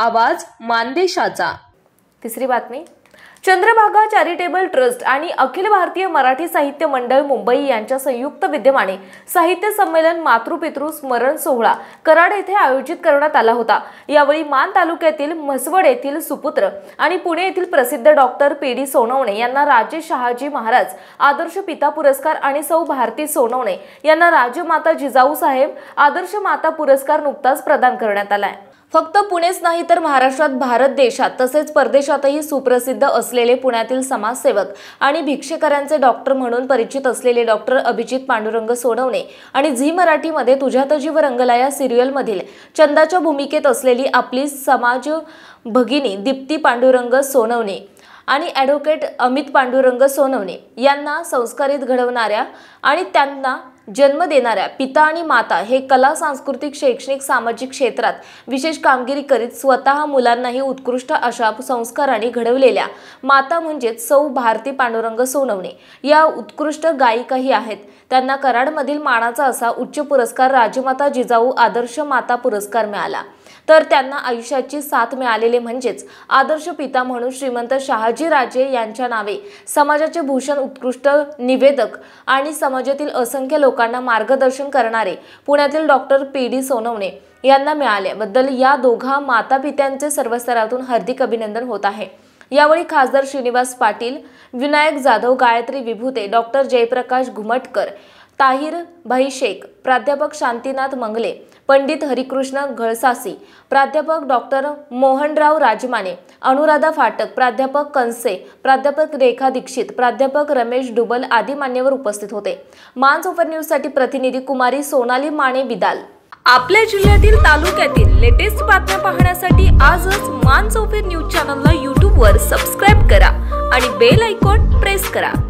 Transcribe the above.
आवाज मानदेशाचा। तिसरी बातमी, चंद्रभागा चॅरिटेबल ट्रस्ट आणि अखिल भारतीय मराठी साहित्य मंडळ मुंबई यांच्या संयुक्त विद्यमाने साहित्य संमेलन मातृपितृ स्मरण सोहळा कराड येथे आयोजित करण्यात आला होता। यावेळी मान तालुक्यातील म्हसवड येथील सुपुत्र आणि पुणे येथील प्रसिद्ध डॉक्टर PD सोनवणे यांना राजे शहाजी महाराज आदर्श पिता पुरस्कार आणि सौ भारती सोनवणे यांना राजमाता जिजाऊ साहेब आदर्श माता पुरस्कार नुकताच प्रदान करण्यात आला आहे। फक्त पुणेच नाही तर महाराष्ट्रात, भारत देशात तसेच परदेशातही सुप्रसिद्ध असलेले पुण्यातील समाजसेवक आणि भिक्षेकरांचे डॉक्टर म्हणून परिचित असलेले डॉक्टर अभिजित पांडुरंग सोनवणे आणि झी मराठीमध्ये तुझ्यात जीव रंगला या सिरियल मधील चंदाच्या भूमिकेत असलेली आपली समाज भगिनी दीप्ती पांडुरंग सोनवणे आणि ॲडव्होकेट अमित पांडुरंग सोनवणे यांना संस्कारित घडवणाऱ्या आणि त्यांना जन्म देणाऱ्या पिता आणि माता हे कला, सांस्कृतिक, शैक्षणिक, सामाजिक क्षेत्रात विशेष कामगिरी करीत स्वतः मुलांनाही उत्कृष्ट अशा संस्काराने घडवलेल्या माता म्हणजेच सौ भारती पांडुरंग सोनवणे या उत्कृष्ट गायिकाही आहेत। त्यांना कराडमधील मानाचा असा उच्च पुरस्कार राजमाता जिजाऊ आदर्श माता पुरस्कार मिळाला। तर त्यांना आयुष्याची साथ मिळालेले म्हणजेच आदर्श पिता म्हणून श्रीमंत शहाजी राजे यांच्या नावे समाजाचे भूषण, उत्कृष्ट निवेदक आणि समाजातील असंख्य लोकांना मार्गदर्शन करणारे पुण्यातील डॉक्टर PD सोनवणे यांना मिळाल्याबद्दल या दोघा माता पित्यांचे सर्व स्तरातून हार्दिक अभिनंदन होत आहे। यावेळी खासदार श्रीनिवास पाटील, विनायक जाधव, गायत्री विभूते, डॉक्टर जयप्रकाश घुमटकर, ताहिर भाई शेख, प्राध्यापक शांतीनाथ मंगले, पंडित हरिकृष्ण घळसासी, प्राध्यापक डॉक्टर मोहनराव राजमाने, अनुराधा फाटक, प्राध्यापक कंसे, प्राध्यापक रेखा दीक्षित, प्राध्यापक रमेश डुबल आदी मान्यवर उपस्थित होते। मानसोफर न्यूजसाठी प्रतिनिधी कुमारी सोनाली माने बिदाल। आपल्या जिल्ह्यातील, तालुक्यातील लेटेस्ट बातम्या पाहण्यासाठी आजच मानसोफर न्यूज चॅनलला YouTube वर सबस्क्राइब करा आणि बेल आयकॉन प्रेस करा।